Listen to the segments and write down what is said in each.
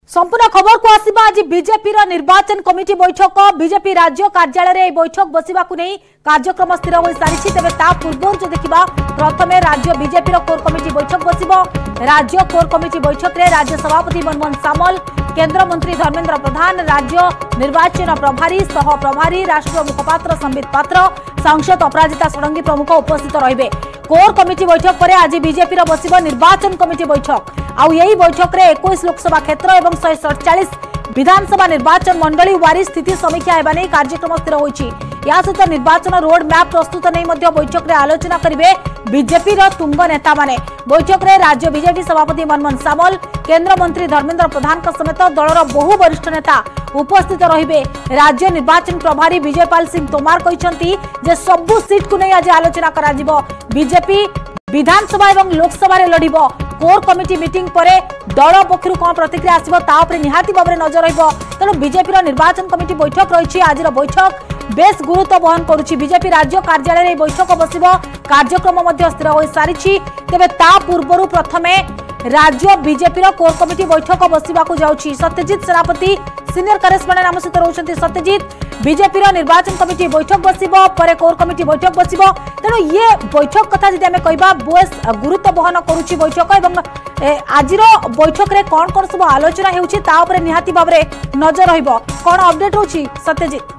संपूर्ण खबर को आसिबा आज बीजेपी निर्वाचन कमिटी बैठक बीजेपी राज्य कार्यालय बैठक बसवा नहीं कार्यक्रम स्थिर हो सारी तेज ता पूर्व जो देखा प्रथम राज्य बीजेपी कोर कमिटी बैठक बस राज्य कोर कमिटी बैठक में राज्य सभापति मनमोहन सामल केंद्र मंत्री धर्मेंद्र प्रधान राज्य निर्वाचन प्रभारी सह प्रभारी राष्ट्र मुखपात्र संबित पात्र सांसद अपराजिता षडंगी प्रमुख उपस्थित रहिबे। कोर कमिटी बैठक पर आज बीजेपी बस निर्वाचन कमिटी बैठक आउ यही बैठक में 21 लोकसभा क्षेत्र और 147 विधानसभा निर्वाचन मंडली वारी स्थिति समीक्षा हेबा नै कार्यक्रम स्थिर होईछि। या सहित निर्वाचन रोड मैप प्रस्तुत नहीं बैठक में आलोचना करेंगे बीजेपी तुंग नेता माने। बैठक में राज्य बीजेपी सभापति मनमोहन सामल केंद्र मंत्री धर्मेंद्र प्रधान समेत दलर बहु वरिष्ठ नेता उपस्थित रहिबे। राज्य निर्वाचन प्रभारी विजयपाल सिंह तोमार कहते जे सबु सीट को नहीं आज आलोचना करा जिवो। बीजेपी विधानसभा और लोकसभा लड़ब। कोर कमिटी मीटिंग पर दल पक्षर कौन प्रतिक्रिया आसो निहाती भाव में नजर रहिबो। तेणु बीजेपी निर्वाचन कमिटी बैठक रही। आज बैठक बेस गुरुत्व बहन करुछि। बीजेपी राज्य कार्यालय बैठक बस कार्यक्रम स्थिर हो सारी तेज ता पूर्व प्रथमे राज्य बीजेपी कोर कमिटी बैठक बसवाक जाउछि। सत्यजित सेनापति सीनियर करेस्पॉन्डेंट आम सहित रोचंती। सत्यजित, बीजेपी बीजेपी कमिटी बैठक बस कोर कमिटी बैठक बस तेणु ये बैठक कथा जदि आमे कहबा बेस गुरुत्व बहन करुछि बैठक एवं आज बैठक रे कौन कौन सब आलोचना हेउछि ता उपरे निहाती भाव में नजर रहिबो। कौन अपडेट होछि सत्यजित?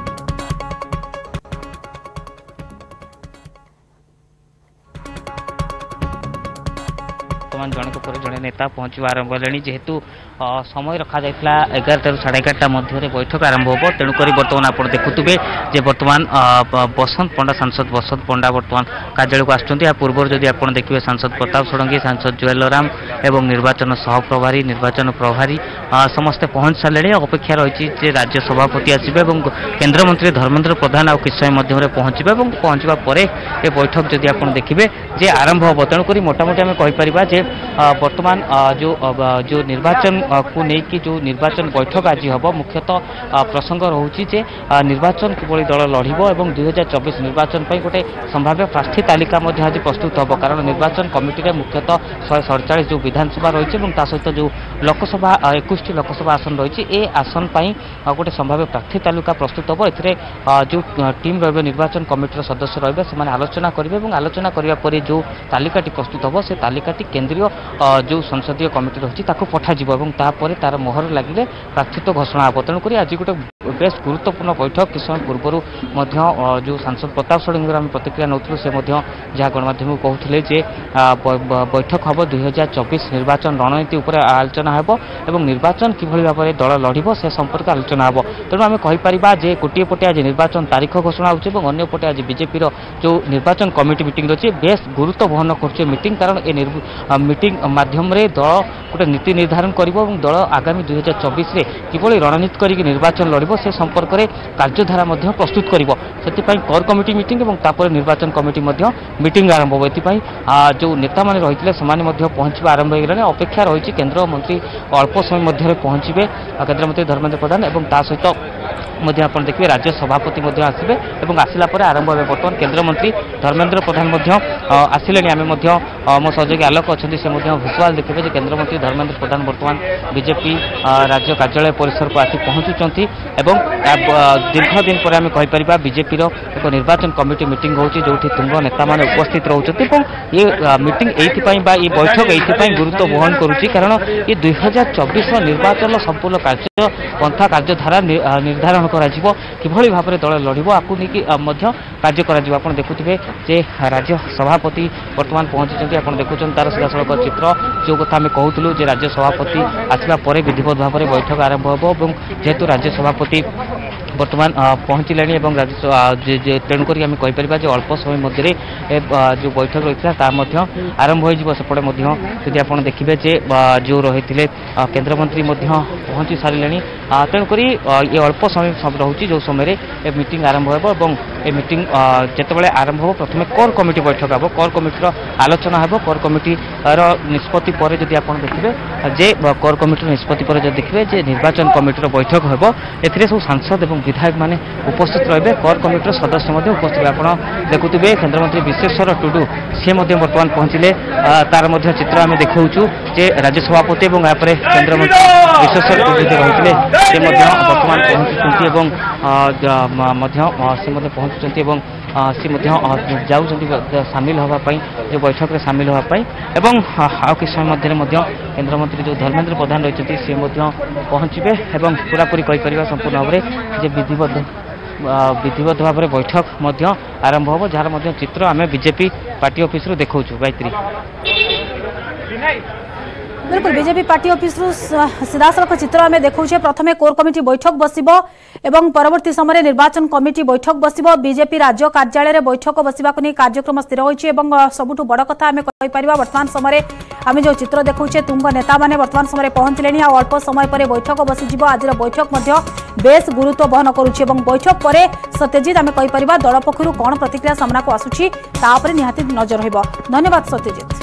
जनक पर जड़े नेता पहुंचवा आरंभ कले जेहेतु समय रखा जाता 11 साढ़े 11 मध्य बैठक आरंभ हो। तेणुक बर्तमान आप देखुवे जे बर्तमान बसंत पंडा सांसद बसंत पंडा बर्तमान कार्यालय को आसुँच। पूर्व जदि आप देखिए सांसद प्रताप षडंगी सांसद जुएल राम एवं निर्वाचन सह प्रभारी निर्वाचन प्रभारी समस्ते पहुंच सारे। अपेक्षा रही राज्य सभापति आसवे और केंद्र मंत्री धर्मेंद्र प्रधान आ किस समय पहुंचे और पहुंचा पर यह बैठक जदि आप देखिए जे आरंभ हो। तेणुक मोटामोटी आम कहीपर जे वर्तमान जो निर्वाचन को लेकिन जो निर्वाचन बैठक आज हम मुख्यतः प्रसंग रोचे जे निर्वाचन किभली दल लड़ब और 2024 निर्वाचन पर गोटे संभाव्य प्रार्थी तालिका आज प्रस्तुत हम। कारण निर्वाचन कमिटी में मुख्यतः 147 जो विधानसभा रही है सहित जो लोकसभा 21 लोकसभा आसन रही है आसन पर गोटे संभाव्य प्रार्थी तालिका प्रस्तुत हम। जो टीम रही निर्वाचन कमिटी सदस्य रही से आलोचना करेंगे और आलोचना करने पर जो तालिकाटी प्रस्तुत हम से तालिकाटी केंद्रीय जो संसदीय कमिटी रही पठाଯିव तापर तार मोहर लगे प्रार्थित्व घोषणा हम। तेणुक आज गोटे बेस गुरुत्वपूर्ण बैठक किस समय पूर्व जो सांसद प्रताप षडंगी आम प्रतिक्रिया नौलु से जहाँ गणमाध्यम को कहते जे बैठक हम 2024 निर्वाचन रणनीति उपर आलोचना हो और निर्वाचन किभली भाव में दल लड़ब से संपर्क आलोचना हम। तेणु आम कहीपर जे गोटे पटे आज निर्वाचन तारीख घोषणा होने पटे आज बीजेपी जो निर्वाचन कमिटी मीटिंग रही है बेस गुरुत्व बहन कर मीटिंग। कारण ये मीटिंग माध्यम दल गोटे नीति निर्धारण कर दल आगामी 2024 में किभली रणनीति करके निर्वाचन लड़ब से संपर्क में कार्यधारा प्रस्तुत कर कोर कमिटी मीटिंग और तापर निर्वाचन कमिटी मीटिंग आरंभ हो। जो नेता मैंने रही से पहुंचा आरंभ हो गले। अपेक्षा रही केंद्र मंत्री अल्प समय मध्य पहुंचे केंद्र मंत्री धर्मेंद्र प्रधान और ता सहित आप देखिए राज्य सभापति आसवे और आसला आरंभ हो। बर्तमान केंद्र मंत्री धर्मेंद्र प्रधान आसिले आम मो सहयोगी आलोक अच्छा से भिजुआल देखिए केंद्र मंत्री धर्मेंद्र प्रधान बर्तमान बीजेपी राज्य कार्यालय परिसर को आसी पहुंचुंट और दीर्घ दिन पर आम कहीपर बीजेपी एक निर्वाचन कमिटी मीटिंग हो जो तुंग नेता मैंने उपस्थित रोचे। ये मीटिंग ये बैठक ये गुरुत्व बहन करुच्ची कारण ये 2024 निर्वाचन संपूर्ण कार्य पंथा कार्यधारा निर्धारण किभली भाव में दल लड़ब आपको लेकिन कार्य कर देखुए जे राज्य सभापति वर्तमान पहुंची आप देखुं तार सीधासख चित्र जो कथा आम कहूँ राज्य सभापति आसला विधिवत भाव में बैठक आरंभ हो। जेहेतु राज्य सभापति वर्तमान पहुँचले तेणुक आम कहीपर अल्प समय मध्य जो बैठक रही है आरंभ होपटे यदि आप देखिए जो रही केंद्र मंत्री पहुँची सारे। तेणुक ये अल्प समय रोचे जो समय मीटिंग आरंभ हो मीटिंग जिते आरंभ हो प्रथम कोर कमिटी बैठक हम। कोर कमिटी आलोचना हो। कोर कमिटी निष्पत्ति पर जदि आप देखिए जे कोर कमिटी निष्पत्ति पर देखिए जे निर्वाचन कमिटी बैठक हो सब सांसद और विधायक माने उपस्थित रहे कोर कमिटी सदस्य उपस्थित आप देखुए केन्द्रमंत्री विश्वेश्वर टुडू सी बर्तमान पहुंचले तार चित्र आम देखा जे राज्य सभापति और यहाँ केन्द्रमंत्री विश्वेश्वर टुडू रही थे बर्तमान पहुंचुंट सी जाऊँ सामिल होगापाई जो बैठक में सामिल होगापाई आउ कि समय केन्द्रमंत्री जो धर्मेन्द्र प्रधान रही सी पहुँचे पूरापूरी कहीपर संपूर्ण भाव में विधिवत भाव में बैठक आरंभ हो जार चित्र आम बीजेपी पार्टी ऑफिस देखा गायत्री। बिल्कुल बीजेपी पार्टी ऑफिस सीधासख चित्र आम देखा प्रथम कोर कमिटी बैठक बसिबो एवं परवर्ती समय निर्वाचन कमिटी बैठक बसिबो बीजेपी राज्य कार्यालय में बैठक बसिबा को कार्यक्रम स्थिर होइछि सबुठ बड़ कथा आम कहि वर्तमान समय आम जो चित्र देखुचे तुंग नेता माने वर्तमान समय पहुंचले अल्प समय पर बैठक बसीज आज बैठक बेस गुरुत्व बहन करुच्ची बैठक पर सत्यजित आम कहि दल पक्षर कौन प्रतिक्रिया सामना को आसुची तापर निहाती नजर रहिबो। धन्यवाद सत्यजित।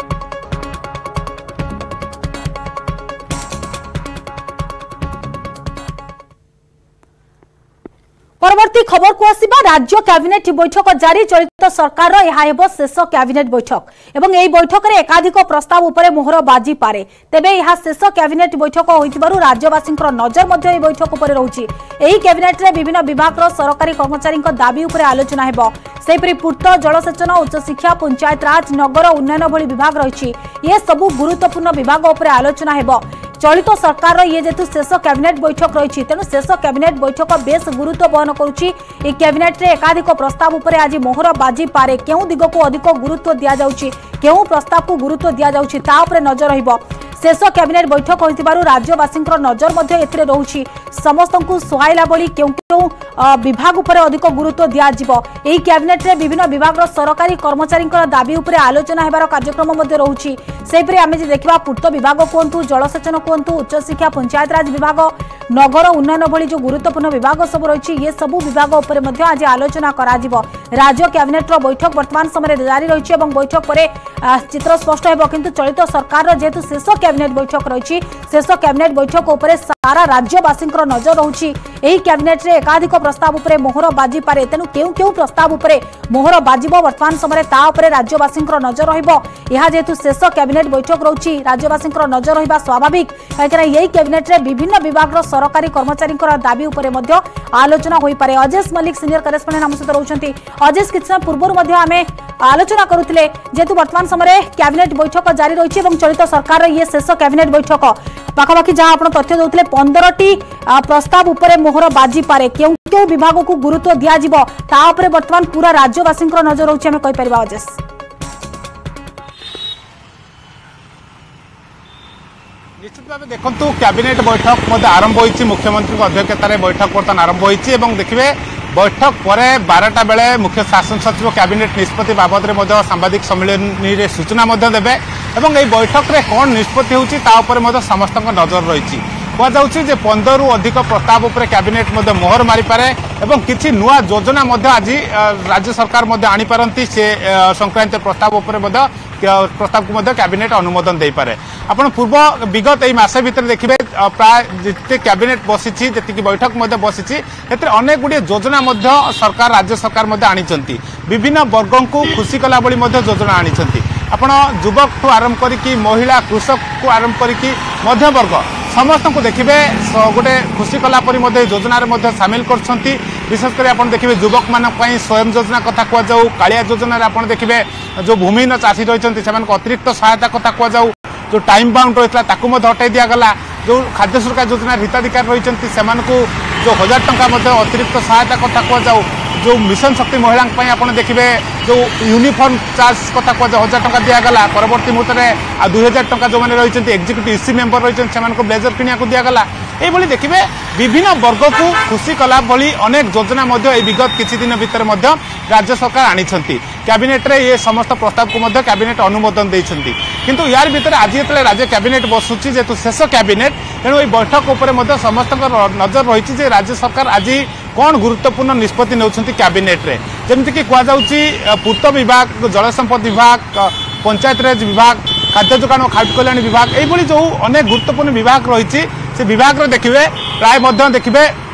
परवर्ती खबर को आसिबा राज्य कैबिनेट बैठक जारी चलित सरकार यह शेष कैबिनेट बैठक एवं यह बैठक में एकाधिक प्रस्ताव उपरे मोहर बाजी पारे तेबे यह शेष कैबिनेट बैठक होइतिबारु राज्यवासी नजर यह बैठक उपर रहुछि। एही कैबिनेट रे विभिन्न विभाग सरकारी कर्मचारी दाबी उपरे आलोचना हेबो सेपरि पूर्त जलसेचन उच्च शिक्षा पंचायत राज नगर उन्नयन भली विभाग रही ये सबु गुरुत्वपूर्ण विभाग उपरे आलोचना हेबो। चलित सरकार ये जेतु शेष कैबिनेट बैठक रही तेणु शेष कैबिनेट बैठक बेस गुरुत्व बहन करुच्ची। कैबिनेट रे एकाधिक प्रस्ताव उपरे आज मोहर बाजी पारे केउ दिग को अधिक गुरुत्व दिया जाउची केउ प्रस्ताव को गुरुत्व दिया जाउची ता उपरे नजर रहिबो। शेष कैबिनेट बैठक होइतिबारु राज्यवासी नजर मध्य एथिरे रहुछि समस्त को सुहाइला बली केउ विभाग उपरे अधिक गुरुत्व दिया जिवो। एही कैबिनेट रे विभिन्न विभाग सरकारी कर्मचारी दाबी उपरे आलोचना हेबार कार्यक्रम मध्य रहुछि। सेपरि आमे जे देखिबा पूर्त विभाग कोंतु जलसेचन कोंतु उच्च शिक्षा पंचायत राज विभाग नगर उन्नयन भली जो गुरुत्वपूर्ण विभाग सब रही ये सबू विभाग उपरे मध्य आज आलोचना करा जिवो। राज्य कैबिनेट रो बैठक वर्तमान समय जारी रही बैठक पर चित्र स्पष्ट हेबो किंतु चलित सरकार जेतु शेष कैबिनेट बैठक रही शेष कैबिनेट बैठक उपरे सारा राज्यवासी नजर रहुछि। एही कैबिनेट रे एकाधिक प्रस्ताव उपरे मोहर बाजी पारे तेणु केउ केउ प्रस्ताव उपरे मोहर बाजिबो वर्तमान समय ता उपरे राज्यवासी नजर रहिबो। यह जेतु शेष कैबिनेट बैठक रही राज्यवासी नजर रहिबा स्वाभाविक कहीं यही कैबिनेट रे विभिन्न विभाग सरकारी कर्मचारी दाबी उपरे मध्य आलोचना होई पारे। अजेश मल्लिक सीनियर करेस्पोंडेंट आम सहित रहउछंती। अजेश किछ समय पूर्व आमे आलोचना करुथिले जेतु वर्तमान समय कैबिनेट बैठक जारी रही चलित सरकार ये शेष कैबिनेट बैठक पाखापाखि जहाँ आप तथ्य देउथिले 15टी प्रस्ताव उपरे मोहर बाजी पारे केउ केउ विभाग को गुरुत्व दिया जिवो ता उपरे वर्तमान पूरा राज्यवासी नजर रहउछि आमे कहि परिबा। अजेश निश्चित भाव देखु कैबिनेट बैठक आरंभ होती मुख्यमंत्री अध्यक्षतार बैठक बर्तमान आरंभ होती देखिए बैठक पर 12टा बेले मुख्य शासन सचिव कैबिनेट निष्पत्ति बाबद में सांबादिक सम्मेलन में सूचना देवे और यह बैठक में कौन निष्पत्ति होता समस्त नजर रही कहुच्छे 15 रु अधिक प्रस्ताव उपर कैबिनेट मोहर मारिपे और किसी नुआ योजना आज राज्य सरकार आनीपारती से संक्रांत प्रस्ताव उपर प्रस्ताव को कैबिनेट अनुमोदन दे पारे। आपण पूर्व विगत यही मस भितर देखिए प्राय जिते कैबिनेट बसी जी बैठक बसी अनेक गुड़िए योजना सरकार राज्य सरकार आनी विभिन्न वर्ग को खुशी कला भली योजना आनी आपण युवक ठू आरंभ करी महिला कृषक को आरंभ करी मध्य वर्ग समस्त को देखिए गोटे खुशी कला परी योजना सामिल कर विशेषकर आप देखिए युवक मान स्वयं योजना कथा कहुँ कालिया योजना आप देखिए जो भूमिहीन चाषी रही से अतिरिक्त सहायता कथा कहुँ जो टाइम बाउंड रही है हटाई दिगला जो खाद्य सुरक्षा योजना हिताधिकारी रही जो 1000 टंका अतिरिक्त सहायता कथा कहुँ जो मिशन शक्ति महिला आप देखिए जो यूनिफॉर्म चार्ज कथा कहुँ 1000 टंका दिगला परवर्ती मुहूर्त में 2000 टंका जो मैंने रही एक्जिक्यूटिव इसी मेंबर रही से ब्लेजर किणा दिगला ये देखिए विभिन्न वर्ग को खुशी कला भली अनेक योजना विगत किसी दिन भितर राज्य सरकार आनी कैबिनेट रे ये समस्त प्रस्ताव को कैबिनेट अनुमोदन देइछंती किंतु यार भितर आज जो राज्य कैबिनेट बसुची जेतु शेष कैबिनेट तेणु बैठक उपर समस्त नजर रही राज्य सरकार आज कौन गुरुत्वपूर्ण निष्पत्ति नौछंती कैबिनेट रे जेमति कि कहा जाउची पूर्त विभाग जल संपद विभाग पंचायत राज विभाग खाद्य जोगाण और खाद्य कल्याण विभाग यही जो अनेक गुरुत्वपूर्ण विभाग रही से विभाग देखिए प्राय देखिए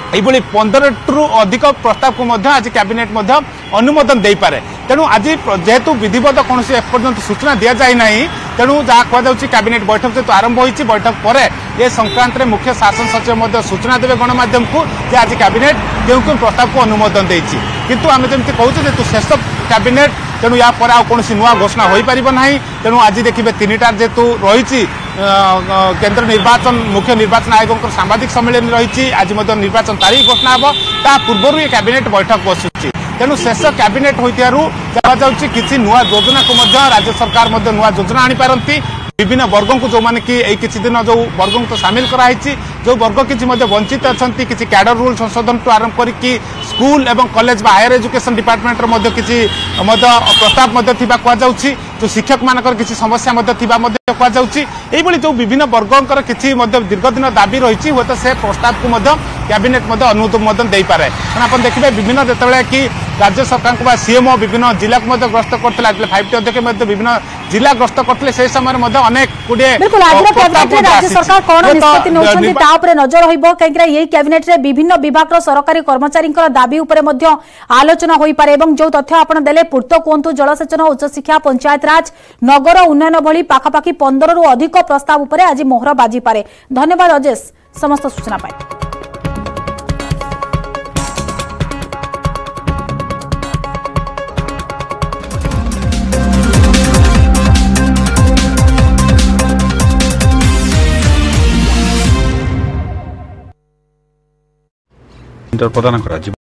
এইভাবে 15 अधिक प्रस्ताव को आज कैबिनेट अनुमोदन दे पारे। तेणु आज जेहेतु विधिवत कौन एपर्यंत सूचना दि जाए ना, तेणु जहाँ कहुच्छी कैबिनेट बैठक जेहतु आरंभ होती बैठक पर ए संक्रांत में मुख्य शासन सचिव सूचना देवे गणमाध्यम को जे आज कैबिनेट क्यों क्यों प्रस्ताव को अनुमोदन देती। किंतु आम जमी कहूँ जेहतु शेष कैबिनेट तेणु या पर कौन नुआ घोषणा हो पार ना। तेणु आज देखिए 3टा जेहेतु रही केंद्र निर्वाचन मुख्य निर्वाचन आयोग सांबादिक सम्मेलन रही आज निर्वाचन तारीख घोषणा हम ता पूर्व ये कैबिनेट बैठक बसुची। तेणु शेष कैबिनेट होता किसी नुआ योजना को राज्य सरकार नुआ योजना आनीपारती विभिन्न वर्ग को जो मैंने कि किसी दिन जो वर्ग को सामिल कराई जो वर्ग किसी वंचित अच्छा किसी कैडर रूल संशोधन टू आरंभ कर स्कूल एवं कॉलेज बा हायर एजुकेशन डिपार्टमेंट किसी प्रस्ताव कहुच्छी जो शिक्षक मानकर किसी समस्या कहुच्छी जो विभिन्न वर्गकर किसी दीर्घ दिन दाबी रही हूँ तो से प्रस्ताव को कैबिनेट अनुमोदन दे पारे। आप देखिए विभिन्न जिते कि राज्य सरकार को सीएमओ विभिन्न जिला को ग्रस्त करते 5टी अध्यक्ष विभिन्न जिला ग्रस्त करते से समय अनेक बिल्कुल आज कैबिनेट राज्य सरकार कौन निष्पत्ति नौछंती ता उपरे नजर रहिबो कहीं यही कैबिनेट रे विभिन्न विभाग सरकारी कर्मचारी दाबी उपरे मध्य आलोचना होई पारे। एवं जो तथ्य आपण देले पूर्त कोंतु जलसेचन उच्च शिक्षा पंचायत राज नगर उन्नयन भली पाखापाखि 15 रु अधिक प्रस्ताव उपरे आज मोहर बाजी पारे। धन्यवाद अजेश समस्त सूचना पाए। प्रदान करा